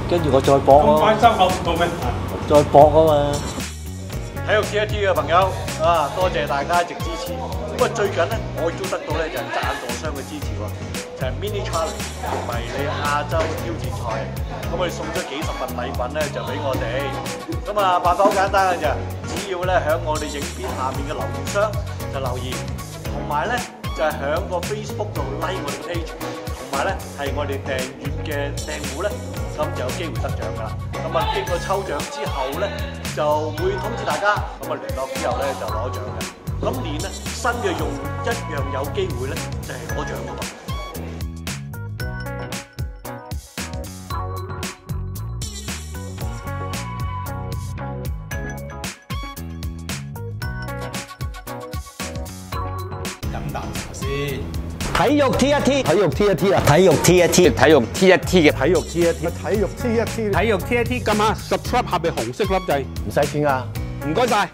跟住我再搏咯。 咁快收口唔到咩？ 再搏啊嘛！ 體育 TIT 嘅朋友啊，多謝大家一直支持。咁啊，最近咧，我亦都得到咧就係贊助商嘅支持喎，就係 Mini Challenge 迷你亞洲挑戰賽。咁佢送咗幾十份禮品咧，就俾我哋。咁啊，辦法好簡單嘅啫，只要咧喺我哋影片下面嘅留言箱就留言，同埋咧就係喺個 Facebook 度 like 我哋 page，同埋咧係我哋訂閱嘅訂戶咧，咁就有機會得獎㗎啦。咁啊，經過抽獎之後咧，就會通知大家，咁啊聯絡之後咧就攞獎嘅。今年咧新嘅用一樣有機會咧就係攞獎㗎喎。 飲啖茶先。 體育 TIT， 體育 TIT 啊！ 體育 TIT， 體育 TIT 嘅體育 TIT，體育 TIT， 體育 TIT 撳下 subscribe 下邊紅色粒掣， 唔使錢啊！ 唔該晒。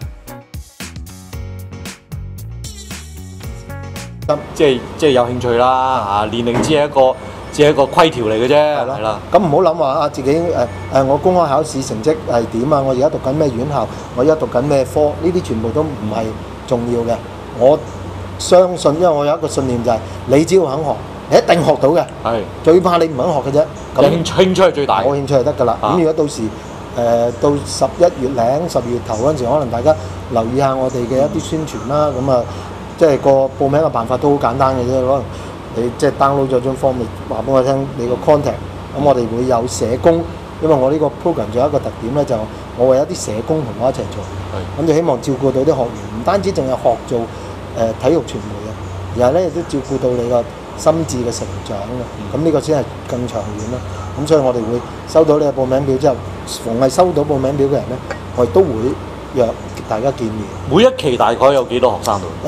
即係有興趣啦嚇，年齡只係一個規條嚟嘅啫，係啦。 咁唔好諗話啊，自己我公開考試成績係點啊？我而家讀緊咩院校？我而家讀緊咩科？呢啲全部都唔係重要嘅。我相信，因為我有一個信念就係、你只要肯學，你一定學到嘅。 係。 最怕你唔肯學嘅啫。 興趣係最大。 我興趣就得㗎啦。咁如果到時到11月零12月頭嗰陣時，可能大家留意下我哋嘅一啲宣傳啦。咁啊，即係個報名嘅辦法都好簡單嘅啫。可能你即係 download 咗張 form，你話俾我聽你個 contact。咁我哋會有社工，因為我呢個 program 仲有一個特點咧，就我會有一啲社工同我一齊做。係。咁就希望照顧到啲學員，唔單止淨係學做體育傳媒嘅，而係咧亦都照顧到你個心智嘅成長嘅。咁呢個先係更長遠啦。咁所以我哋會收到你嘅報名表之後，逢係收到報名表嘅人咧，我哋都會約大家見面。 每一期大概有幾多學生度？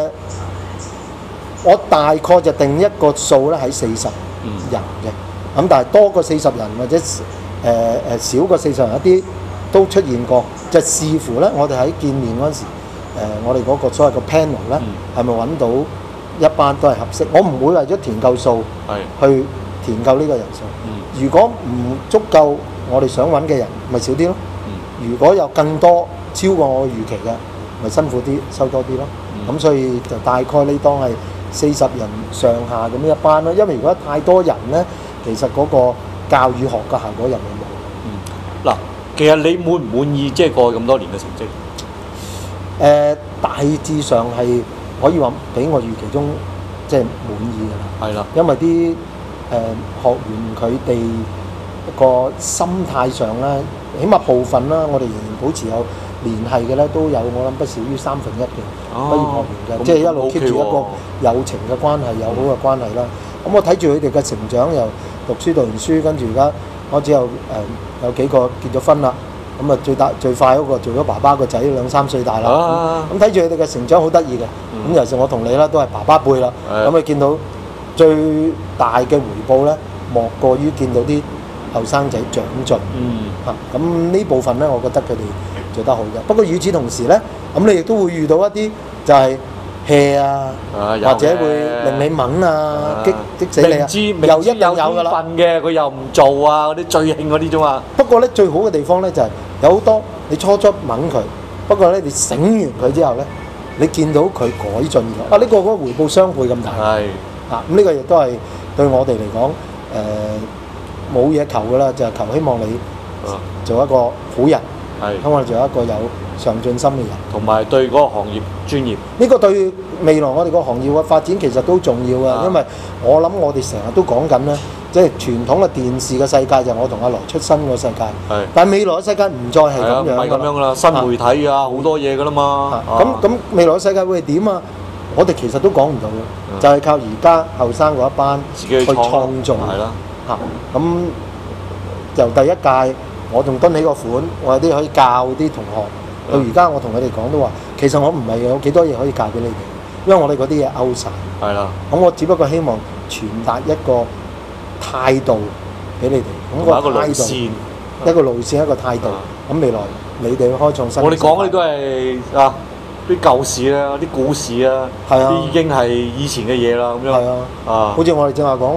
我大概就定一個數咧喺40人嘅。咁但係多過40人或者少過40人一啲都出現過，就視乎咧我哋喺見面嗰陣時，我哋嗰個所謂個 panel 咧係咪揾到一班都係合適？我唔會為咗填夠數去填夠呢個人數。如果唔足夠我哋想揾嘅人，咪少啲咯。如果有更多超過我預期嘅，咪辛苦啲收多啲咯。咁所以就大概你當係40人上下咁一班咯。因為如果太多人咧，其實嗰個教與學嘅效果又會冇。 嗱，其實你滿唔滿意即係過去咁多年嘅成績？ 大致上係可以話比我預期中即係滿意㗎啦。係啦，因為啲學員佢哋個心態上咧，起碼部分啦，我哋仍然保持有聯繫嘅咧，都有我諗不少於1/3嘅畢業學員嘅，即係一路 keep 住一個友情嘅關係、友好嘅關係啦。咁我睇住佢哋嘅成長，由讀完書，跟住而家開始有幾個結咗婚啦。咁啊最快嗰個做咗爸爸個仔2、3歲大啦。咁睇住佢哋嘅成長好得意嘅。咁尤其是我同你啦，都係爸爸輩啦。咁你見到最大嘅回報咧，莫過於見到啲後生仔長進。咁呢部分咧，我覺得佢哋做得好嘅。不過與此同時咧，咁你亦都會遇到一啲就係 hea 啊，或者會令你掹啊，激死你啊，又一定有㗎啦。 份嘅佢又唔做啊，嗰啲最興嗰啲啫嘛。 不過咧，最好嘅地方咧就係有好多你初掹佢，不過咧你醒完佢之後咧，你見到佢改進咗，呢個嗰個回報雙倍咁大。係咁呢個亦都係對我哋嚟講冇嘢求㗎啦，就係求希望你做一個好人，希望你做一個有上進心嘅人， 同埋對嗰個行業專業。 呢個對未來我哋個行業嘅發展其實都重要啊！因為我諗我哋成日都講緊咧，即係傳統嘅電視嘅世界就係我同阿來出身個世界。係。但係未來嘅世界唔再係咁樣。唔係咁樣啦，新媒體啊，好多嘢㗎啦嘛。咁未來嘅世界會係點啊？我哋其實都講唔到嘅，就係靠而家後生嗰一班自己去創造。係啦。咁由第一屆我仲蹲起個款，我有啲可以教啲同學。到而家我同佢哋講都話，其實我唔係有幾多嘢可以教俾你哋，因為我哋嗰啲嘢 out晒。係啦。咁我只不過希望傳達一個態度俾你哋，咁個態度，一個路線，一個態度。咁未來你哋開創新。我哋講嗰啲都係啲舊事啦，啲故事啊，啲已經係以前嘅嘢啦，咁樣。係啊。好似我哋正話講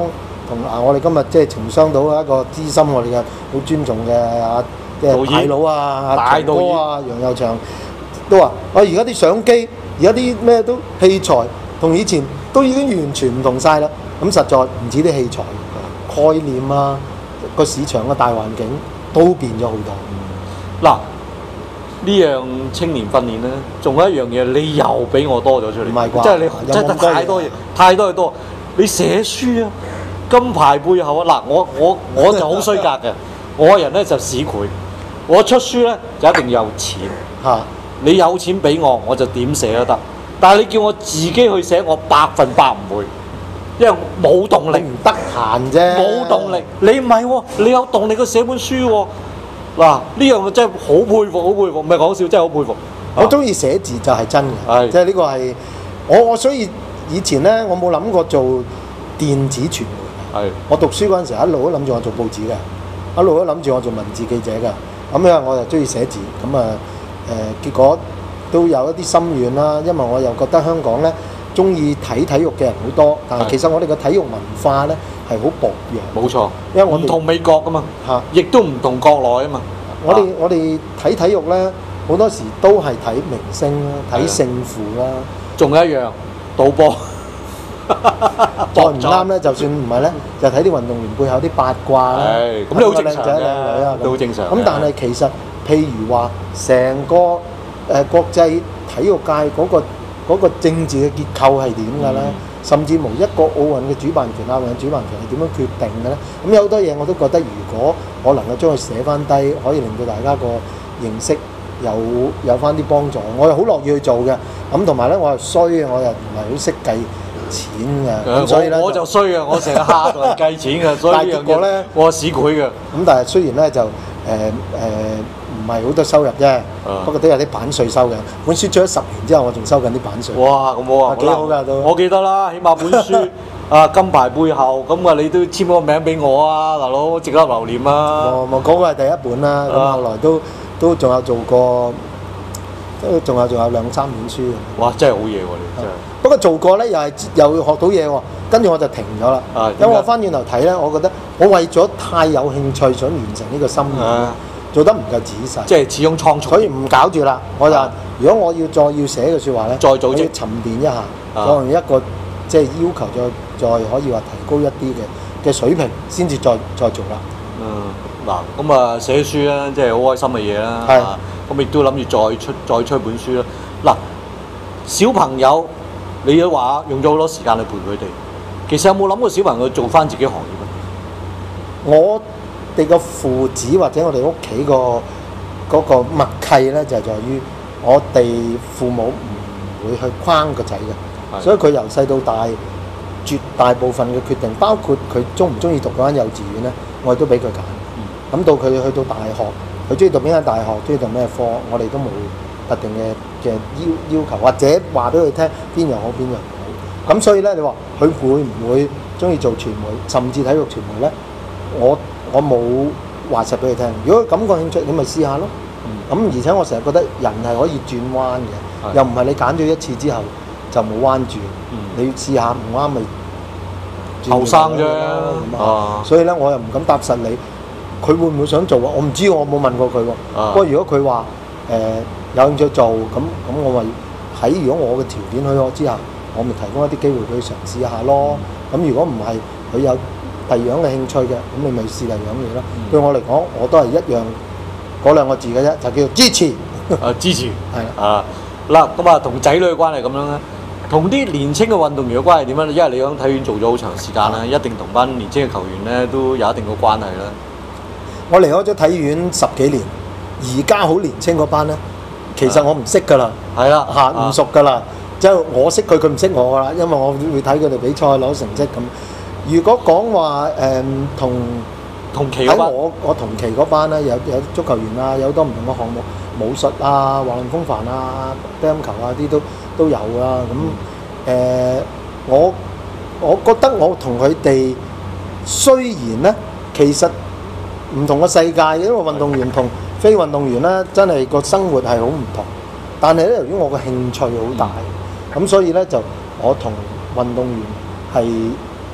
同我哋今日即係情商到一個資深我哋嘅好尊重嘅即係大佬啊， 大導演長哥啊，楊佑祥都話：而家啲相機，而家啲咩都器材同以前都已經完全唔同晒啦。咁實在唔止啲器材概念啊，個市場嘅大環境都變咗好多。 嗱，呢樣青年訓練咧，仲有一樣嘢，你又俾我多咗出嚟， 唔係啩即係你有真係冇咁多嘢太多嘢，太多嘢多。你寫書啊，金牌背後啊，嗱，我就好衰格嘅，我個人咧就市儈，我出書咧就一定要有錢。 嚇， 你有錢俾我，我就點寫都得。但係你叫我自己去寫，我100%唔會，因為冇動力你，唔得閒啫， 冇動力。你唔係喎，你有動力去寫本書喎。嗱，呢樣我真係好佩服，好佩服，唔係講笑，真係好佩服。 我中意寫字就係真嘅， 係即係呢個係我所以以前咧，我冇諗過做電子傳媒。 係我讀書嗰陣時一路都諗住我做報紙嘅，一路都諗住我做文字記者嘅。咁因為我又中意寫字，咁啊結果都有一啲心願啦。因為我又覺得香港咧中意睇體育嘅人好多，但係其實我哋嘅體育文化咧係好薄弱。 冇錯， 因為我哋唔同美國噶嘛， 嚇亦都唔同國內啊嘛。 我哋睇體育咧好多時都係睇明星啦，睇勝負啦。 仲有一樣賭波， 再唔啱咧，就算唔係咧，就睇啲運動員背後啲八卦啦。 係咁你好正常睇個靚仔靚女啊嘅，，都好正常嘅。 咁但係其實譬如話，成個國際體育界嗰個政治嘅結構係點嘅咧？甚至乎一個奧運嘅主辦權、亞運嘅主辦權係點樣決定嘅咧？咁有好多嘢我都覺得，如果我能夠將佢寫翻低，可以令到大家個認識有翻啲幫助，我又好樂意去做嘅。咁同埋咧，我又衰嘅，我又唔係好識計錢嘅，咁所以咧我就衰嘅，我成日蝦同人計錢嘅，所以但係結果咧我市儈嘅。 咁但係雖然咧就唔係好多收入啫，不過都有啲版稅收嘅。本書出咗10年之後，我仲收緊啲版稅。 哇，咁好啊， 幾好㗎都我記得啦，起碼本書金牌背後咁啊，你都簽個名俾我啊，大佬值得留念啊！ 嗰個係第一本啦，咁後來都仲有做過，仲有2-3本書嘅。 哇，真係好嘢喎！你真係。 不過做過咧，又學到嘢喎，跟住我就停咗啦。因為我翻轉頭睇咧，我覺得我為咗太有興趣想完成呢個心願，做得唔夠仔細。 即係始終倉促， 所以唔搞住啦。我就如果我要寫嘅説話咧， 再組織我要沉澱一下，再用一個即係要求再可以話提高一啲嘅水平，先至再做啦。 嗱，咁啊寫書咧，即係好開心嘅嘢啦。 係咁亦都諗住再出本書啦。嗱，小朋友你都話用咗好多時間去陪佢哋，其實有冇諗過小朋友做翻自己行業咧？ 我哋個父子或者我哋屋企嗰個默契咧，就係在於我哋父母唔會去框個仔嘅，所以佢由細到大絕大部分嘅決定，包括佢中唔中意讀嗰間幼稚園咧，我哋都俾佢揀。咁到佢去到大學，佢中意讀邊間大學，中意讀咩科，我哋都冇特定嘅要求，或者話俾佢聽邊樣好邊樣唔好。咁所以咧，你話佢會唔會中意做傳媒，甚至體育傳媒咧？我冇話實俾佢聽。如果佢感覺興趣，你咪試下咯。咁而且我成日覺得人係可以轉彎嘅，又唔係你揀咗一次之後就冇彎轉。你試下唔啱咪後生啫。 所以咧，我又唔敢答實你。佢會唔會想做啊？我唔知，我冇問過佢喎。不過如果佢話有興趣做，咁我咪喺如果我嘅條件許可之下，我咪提供一啲機會俾佢嘗試一下咯。咁如果唔係佢有第二樣嘅興趣嘅，咁你咪試第二樣嘢咯。對我嚟講，我都係一樣嗰2個字嘅啫，就叫做支持。 支持係啊嗱，咁啊同仔女嘅關係咁樣咧，同啲年青嘅運動員嘅關係點樣？因為你喺體院做咗好長時間啦，一定同班年青嘅球員咧都有一定嘅關係啦。 我離開咗體院10幾年，而家好年青嗰班咧，其實我唔識㗎啦， 係啦唔熟㗎啦，即係我識佢，佢唔識我㗎啦，因為我會睇佢哋比賽攞成績咁。如果講話同期嗰班， 我同期嗰班咧，有足球員啊，有好多唔同嘅項目，武術啊、滑浪風帆啊、乒乓球啊啲都有啦。咁我覺得我同佢哋雖然咧，其實唔同嘅世界，因為運動員同非運動員咧，真係個生活係好唔同。但係咧，由於我嘅興趣好大，咁所以咧就我同運動員係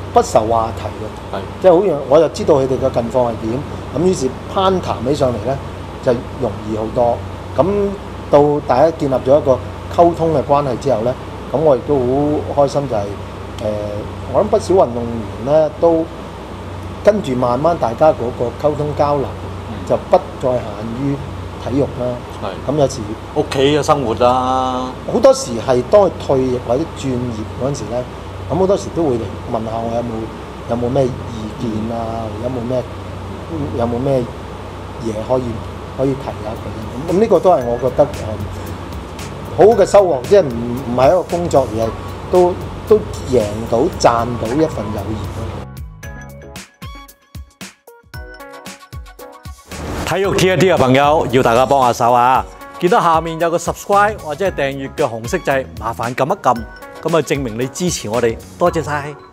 不受話題嘅， 係即係好似我就知道佢哋嘅近況係點，咁於是攀談起上嚟咧就容易好多。咁到大家建立咗一個溝通嘅關係之後咧，咁我亦都好開心就係、我諗不少運動員咧都跟住慢慢大家嗰個溝通交流就不再限於體育啦。 係咁有時屋企嘅生活啦， 好多時係當佢退役或者轉業嗰陣時咧，咁好多時都會嚟問下我有冇咩意見啊，有冇咩嘢可以提下佢。咁呢個都係我覺得好嘅收穫，即係唔係一個工作，而係都贏到賺到一份友誼咯。 體育 T1T 嘅朋友要大家幫下手啊！見到下面有個 subscribe 或者係訂閱嘅紅色掣，麻煩撳一撳，咁啊證明你支持我哋，多謝晒。